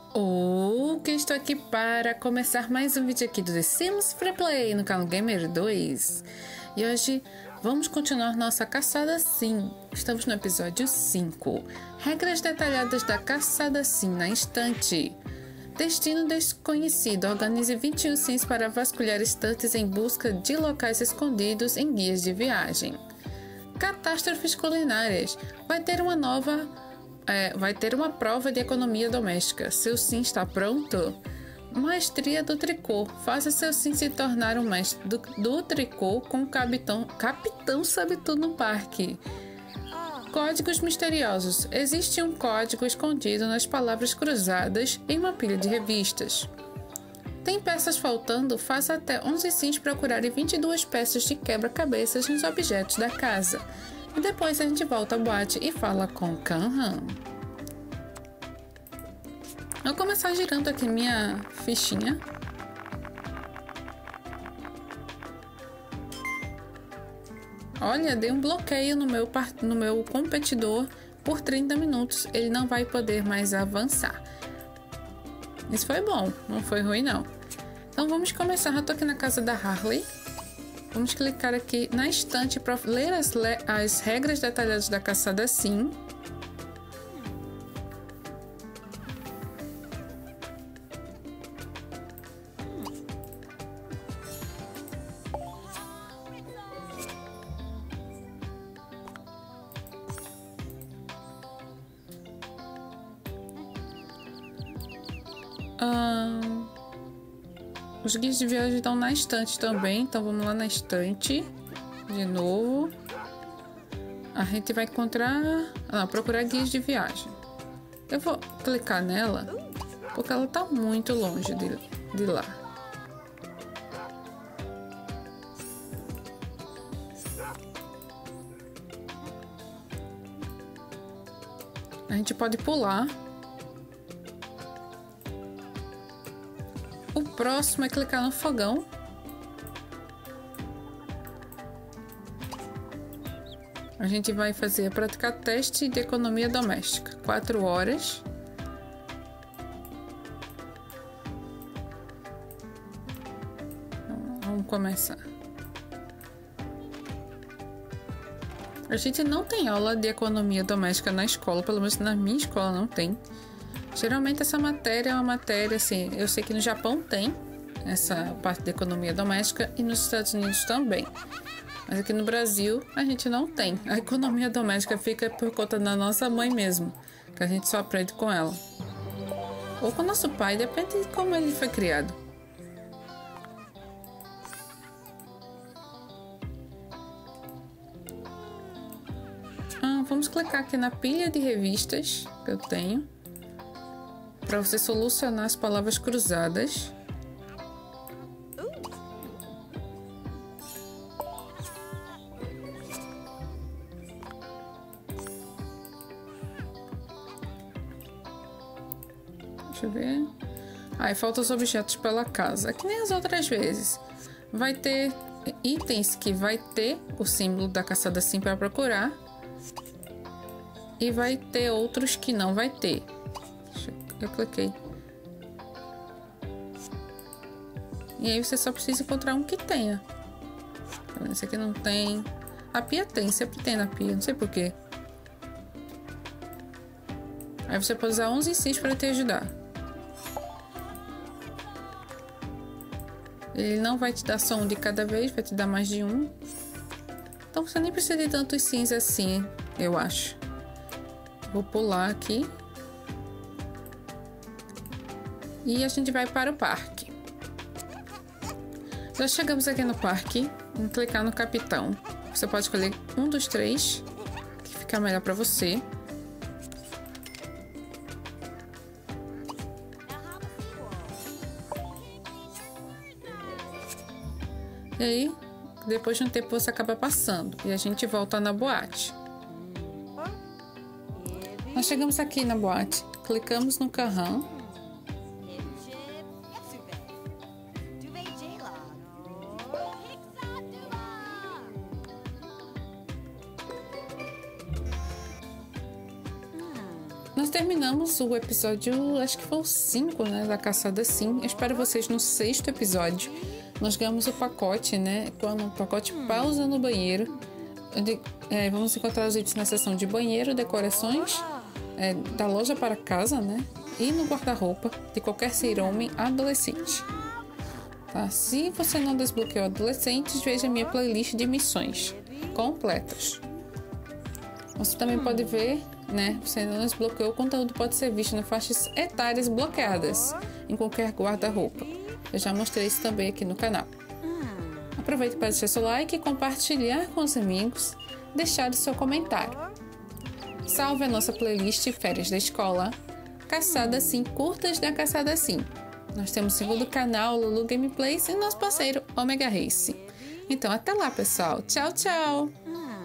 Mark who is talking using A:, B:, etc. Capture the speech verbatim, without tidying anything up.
A: Oh, que estou aqui para começar mais um vídeo aqui do The Sims Free Play no canal Gamer dois. E hoje vamos continuar nossa caçada sim. Estamos no episódio cinco. Regras detalhadas da caçada sim na estante. Destino desconhecido. Organize vinte e um sims para vasculhar estantes em busca de locais escondidos em guias de viagem. Catástrofes culinárias. Vai ter uma nova... É, vai ter uma prova de economia doméstica. Seu sim está pronto? Maestria do tricô. Faça seu sim se tornar um mestre do, do tricô com o capitão, capitão sabe tudo no parque. Códigos misteriosos. Existe um código escondido nas palavras cruzadas em uma pilha de revistas. Tem peças faltando? Faça até onze sims procurarem vinte e duas peças de quebra-cabeças nos objetos da casa. E depois a gente volta ao boate e fala com Kanhan. Vou começar girando aqui minha fichinha. Olha, dei um bloqueio no meu, no meu competidor por trinta minutos. Ele não vai poder mais avançar. Isso foi bom, não foi ruim não. Então vamos começar. Eu tô aqui na casa da Harley. Vamos clicar aqui na estante para ler as, as regras detalhadas da caçada sim. Ah... Os guias de viagem estão na estante também, então vamos lá na estante de novo. A gente vai encontrar, não, procurar guias de viagem. Eu vou clicar nela porque ela está muito longe de, de lá. A gente pode pular. O próximo é clicar no fogão. A gente vai fazer praticar teste de economia doméstica. Quatro horas. Vamos começar. A gente não tem aula de economia doméstica na escola, pelo menos na minha escola não tem. Geralmente essa matéria é uma matéria, assim, eu sei que no Japão tem essa parte de economia doméstica e nos Estados Unidos também. Mas aqui no Brasil a gente não tem. A economia doméstica fica por conta da nossa mãe mesmo, que a gente só aprende com ela. Ou com nosso pai, depende de como ele foi criado. Ah, vamos clicar aqui na pilha de revistas que eu tenho. Para você solucionar as palavras cruzadas. Deixa eu ver. Ah, e faltam os objetos pela casa. Que nem as outras vezes. Vai ter itens que vai ter o símbolo da caçada sim para procurar. E vai ter outros que não vai ter. Eu cliquei. E aí você só precisa encontrar um que tenha. Esse aqui não tem. A pia tem, sempre tem na pia, não sei porquê. Aí você pode usar onze sims para te ajudar. Ele não vai te dar só um de cada vez, vai te dar mais de um. Então você nem precisa de tantos sims assim, eu acho. Vou pular aqui. E a gente vai para o parque. Já chegamos aqui no parque. Vamos clicar no capitão. Você pode escolher um dos três, que fica melhor para você. E aí, depois de um tempo você acaba passando. E a gente volta na boate. Nós chegamos aqui na boate. Clicamos no Kanhan. terminamos o episódio, acho que foi o cinco, né, da Caçada Sim. Eu espero vocês no sexto episódio. Nós ganhamos o pacote, né, o pacote Pausa no Banheiro, onde é, vamos encontrar os itens na seção de banheiro, decorações, é, da loja para casa, né, e no guarda-roupa de qualquer ser homem adolescente. Tá? Se você não desbloqueou adolescentes, veja minha playlist de missões completas. Você também pode ver, né? Você não desbloqueou, o conteúdo pode ser visto nas faixas etárias bloqueadas em qualquer guarda-roupa. Eu já mostrei isso também aqui no canal. Aproveite para deixar seu like, compartilhar com os amigos, deixar o seu comentário. Salve a nossa playlist Férias da Escola, Caçada Sim, Curtas da Caçada Sim. Nós temos o segundo canal, Lulu Gameplays, e nosso parceiro Omega Race. Então, até lá, pessoal. Tchau, tchau!